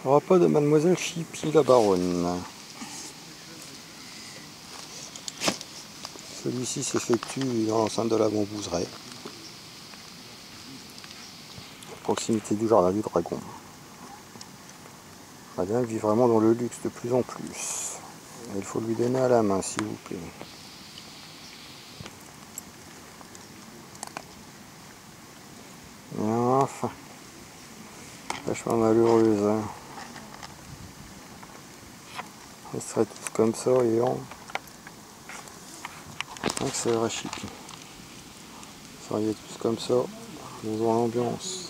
Repas de Mademoiselle Chippy la baronne. Celui-ci s'effectue dans l'enceinte de la Bambouseraie, à proximité du jardin du dragon. Madame vit vraiment dans le luxe de plus en plus. Il faut lui donner à la main, s'il vous plaît. Et enfin, vachement malheureuse. Hein. Elle serait tous comme ça, et on... Donc c'est vrai, Chippy. Vous seriez tous comme ça, dans l'ambiance.